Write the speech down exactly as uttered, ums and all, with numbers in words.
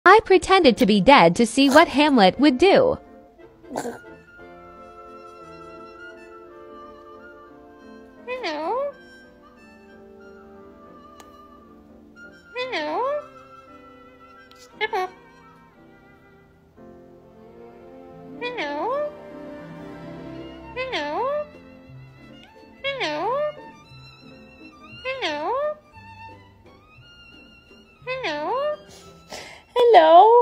I pretended to be dead to see what Hamlet would do. Hello? Hello? Step up. Hello? Hello? Hello? Hello? Hello? Hello?